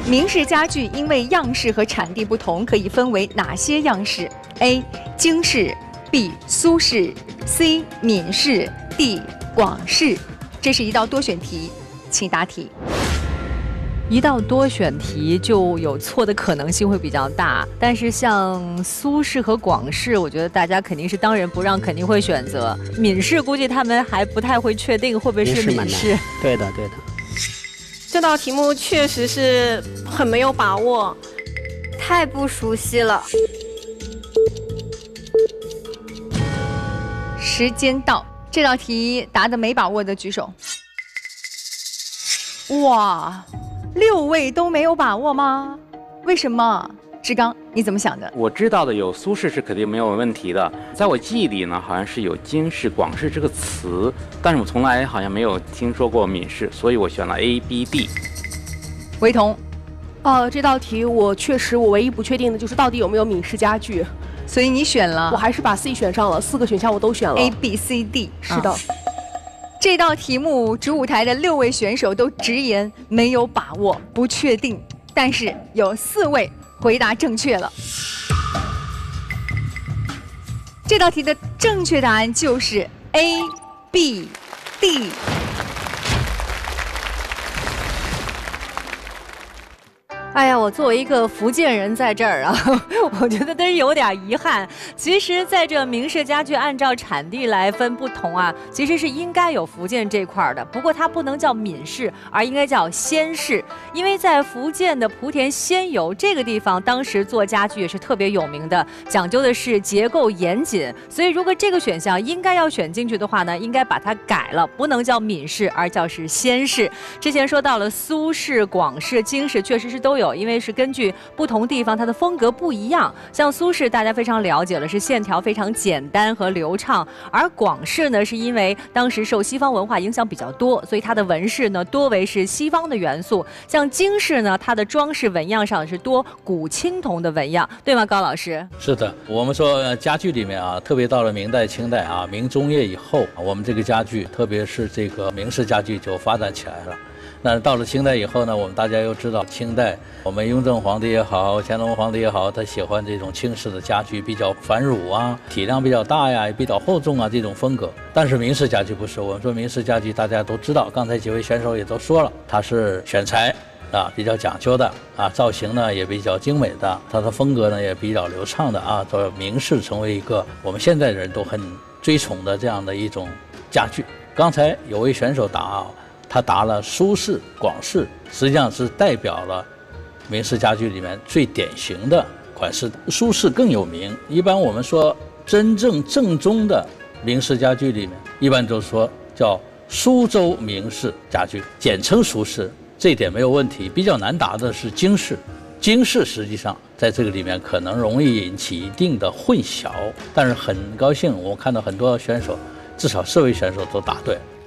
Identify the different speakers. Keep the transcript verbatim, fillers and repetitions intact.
Speaker 1: 明式家具因为样式和产地不同，可以分为哪些样式 ？A. 京式 B. 苏式 C. 闽式 D. 广式。这是一道多选题，请答题。
Speaker 2: 一道多选题就有错的可能性会比较大，但是像苏式和广式，我觉得大家肯定是当仁不让，肯定会选择。闽式估计他们还不太会确定会不会是闽式。
Speaker 3: 对的，对的。
Speaker 4: 这道题目确实是很没有把握，
Speaker 5: 太不熟悉了。
Speaker 1: 时间到，这道题答得没把握的举手。哇，六位都没有把握吗？为什么？志刚，你怎么想的？
Speaker 6: 我知道的有苏式是肯定没有问题的，在我记忆里呢，好像是有京式、广式这个词，但是我从来好像没有听说过闽式，所以我选了 A、B、D。
Speaker 1: 维彤，
Speaker 4: 呃，这道题我确实我唯一不确定的就是到底有没有闽式家具，
Speaker 1: 所以你选了，
Speaker 4: 我还是把 C 选上了，四个选项我都选了
Speaker 1: A、B、C、D。
Speaker 4: 是的。啊
Speaker 1: 这道题目主舞台的六位选手都直言没有把握，不确定，但是有四位回答正确了。这道题的正确答案就是 A、B、D。
Speaker 2: 哎呀，我作为一个福建人在这儿啊，我觉得真是有点遗憾。其实，在这明式家具按照产地来分不同啊，其实是应该有福建这块的，不过它不能叫闽式，而应该叫鲜式。因为在福建的莆田仙游这个地方，当时做家具也是特别有名的，讲究的是结构严谨。所以，如果这个选项应该要选进去的话呢，应该把它改了，不能叫闽式，而叫是鲜式。之前说到了苏式、广式、京式，确实是都有。因为是根据不同地方它的风格不一样，像苏式大家非常了解了，是线条非常简单和流畅，而广式呢是因为当时受西方文化影响比较多，所以它的纹饰呢多为是西方的元素。像京式呢，它的装饰纹样上是多古青铜的纹样，对吗？高老师？
Speaker 7: 是的，我们说家具里面啊，特别到了明代、清代啊，明中叶以后，我们这个家具，特别是这个明式家具就发展起来了。那到了清代以后呢，我们大家又知道，清代我们雍正皇帝也好，乾隆皇帝也好，他喜欢这种清式的家具，比较繁缛啊，体量比较大呀，也比较厚重啊这种风格。但是明式家具不是，我们说明式家具大家都知道，刚才几位选手也都说了，它是选材啊比较讲究的啊，造型呢也比较精美的，它的风格呢也比较流畅的啊，所以明式成为一个我们现在人都很追崇的这样的一种家具。刚才有位选手答啊。他答了苏式、广式，实际上是代表了明式家具里面最典型的款式。苏式更有名，一般我们说真正正宗的明式家具里面，一般都说叫苏州明式家具，简称苏式，这一点没有问题。比较难答的是京式，京式实际上在这个里面可能容易引起一定的混淆，但是很高兴我看到很多选手，至少四位选手都答对。